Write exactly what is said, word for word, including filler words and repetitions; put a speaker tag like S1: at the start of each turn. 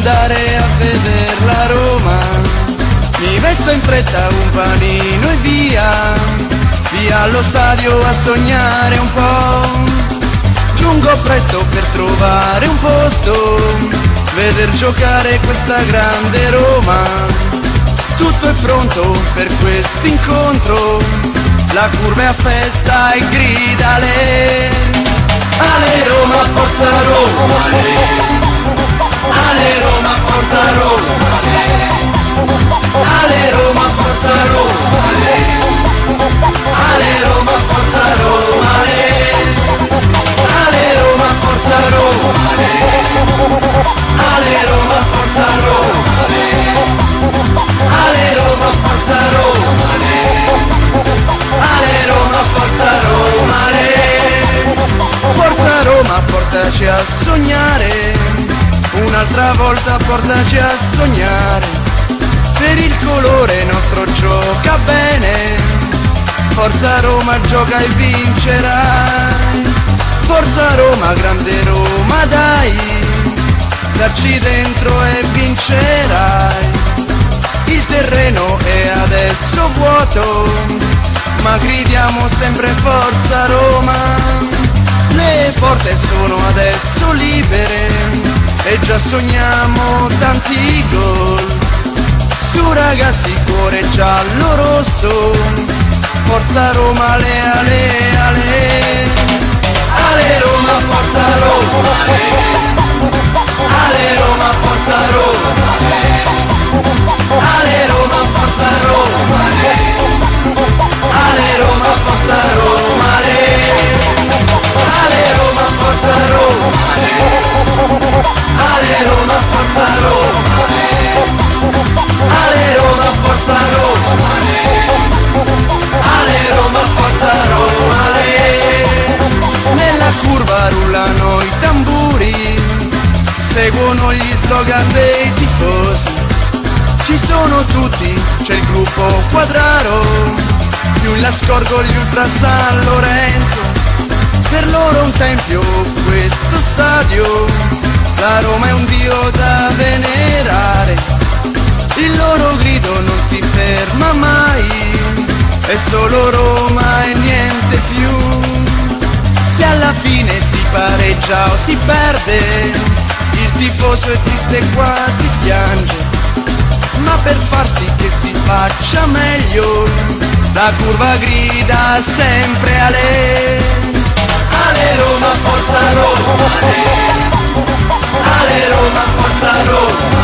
S1: andare a vedere la Roma. Mi vesto in fretta, un panino e via, via allo stadio a sognare un po'. Giungo presto per trovare un posto, veder giocare questa grande Roma. Tutto è pronto per questo incontro, la curva è a festa e grida ale. Ale Roma, forza Roma, ale. Ale Roma, forza Roma, ale. Ale Roma, forza Roma, ale. Ale Roma, forza Roma, ale. Ale Roma, forza Roma, ale. Ale Roma, forza Roma, ale. Ale Roma, forza Roma, ale. Ale Roma, forza Roma, ale. Forza Roma, portaci a sognare, un'altra volta portaci a sognare. Per il colore nostro gioca bene, forza Roma, gioca e vincerai. Forza Roma, grande Roma, dai, dacci dentro e vincerai. Il terreno è adesso vuoto, ma gridiamo sempre forza Roma. Le porte sono adesso libere e già sogniamo tanti gol. Su ragazzi, cuore giallo rosso, forza Roma, ale ale ale. Ale Roma, forza Roma, ale. Ale Roma, forza Roma, ale. Ale Roma, forza Roma, ale. Ale Roma, forza Roma, ale. Ale Roma, forza Roma, ale. Ale Roma, forza Roma, ale. Ale Roma, forza Roma, ale. Ale Roma, forza Roma, ale. Nella curva rullano i tamburi, seguono gli slogan dei tifosi. Ci sono tutti, c'è il gruppo Quadraro, più in là scorgo gli Ultra San Lorenzo. Per loro un tempio questo stadio, la Roma è un dio da venerare. Il loro grido non si ferma mai, è solo Roma e niente più. Se alla fine si pareggia o si perde, il tifoso è triste e quasi piange. Ma per far sì che si faccia meglio, la curva grida sempre ale. Ale Roma, forza Roma, ale. Ale Roma, forza Roma,